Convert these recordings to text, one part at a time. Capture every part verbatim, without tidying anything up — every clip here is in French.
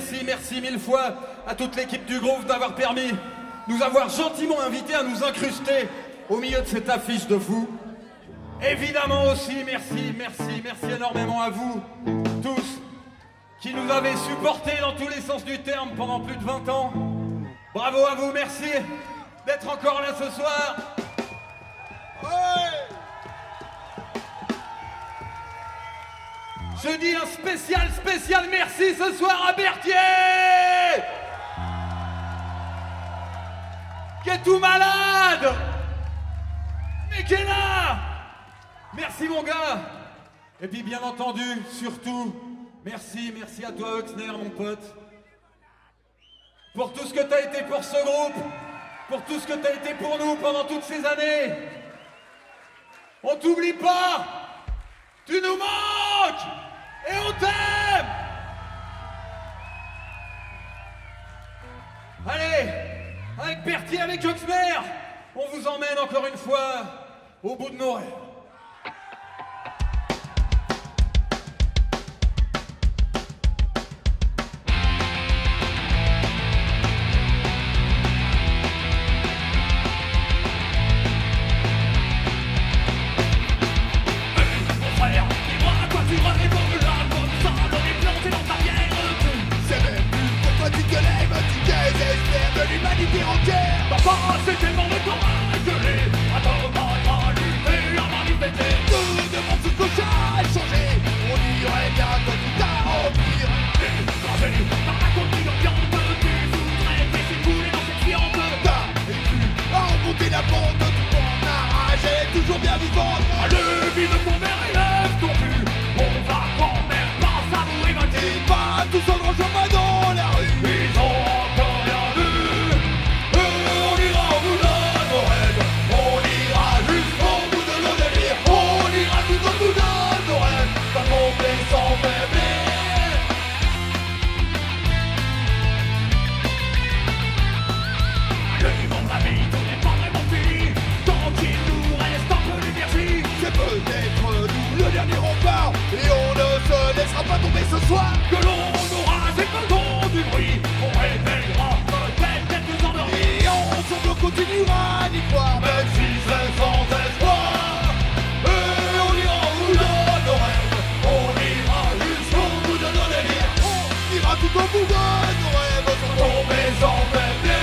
merci, merci mille fois à toute l'équipe du Groove d'avoir permis, nous avoir gentiment invités à nous incruster au milieu de cette affiche de fou. Évidemment aussi, merci, merci, merci énormément à vous tous qui nous avez supportés dans tous les sens du terme pendant plus de vingt ans. Bravo à vous, merci d'être encore là ce soir. Ouais. Je dis un spécial, spécial merci ce soir à Berthier, qui est tout malade, mais qui est là. Merci mon gars. Et puis bien entendu, surtout, merci, merci à toi Oxner, mon pote, pour tout ce que t'as été pour ce groupe, pour tout ce que t'as été pour nous pendant toutes ces années. On t'oublie pas, tu nous manques et on t'aime. Allez, avec Berthier, avec Oxner, on vous emmène encore une fois au bout de nos rêves. Papa, c'était mon courage, je l'ai à normal, et à manifester. Tout devant tout cochon échangé, on dirait bien que tout a empire. Écrasé par la conduite ambiante, tu voudrais laisser couler dans cette fiente. T'as vécu à remonter la pente, tout en arrache, elle est toujours bien vivante. Le vide de ton verre élève ton but, on va quand même pas savourer ma vie. Et pas tout seul en chemin dans la rue, ils ont encore rien vu. Et on ne se laissera pas tomber ce soir. Que l'on aura assez peu du bruit. On réveillera peut-être quelques endormis. Et ensemble on continuera d'y croire, même si c'est sans espoir. Et on ira au bout de nos rêves. On ira jusqu'au bout de nos délires. On ira tout au bout de nos rêves, sans tomber, sans faiblir.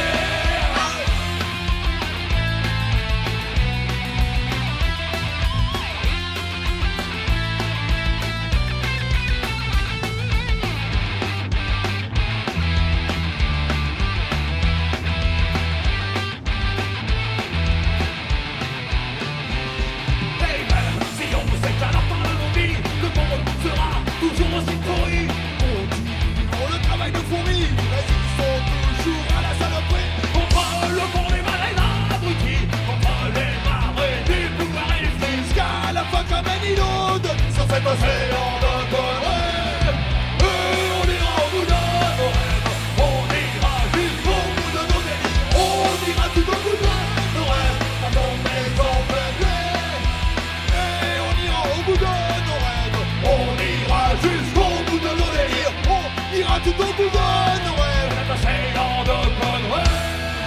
Cet océan de conneries, et on ira au bout de nos rêves, on ira jusqu'au bout de nos délires, on ira tout au bout de nos rêves, à tomber sans faiblir. Et on ira au bout de nos rêves, on ira jusqu'au bout de nos délires, on ira tout au bout de nos rêves, cet océan de conneries,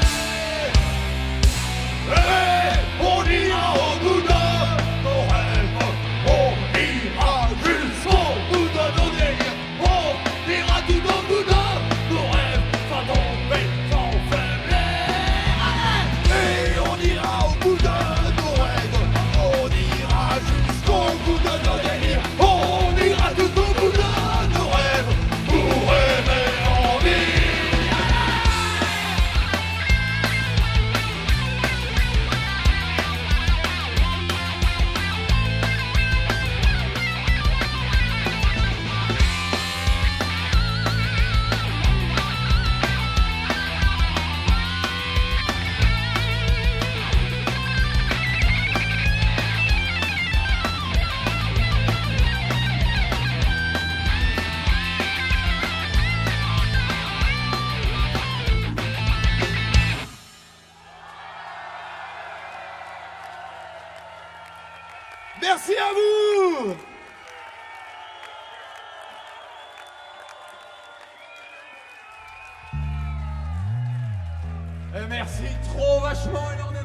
et on ira au bout de nos rêves. Oh, Et merci trop vachement énormément.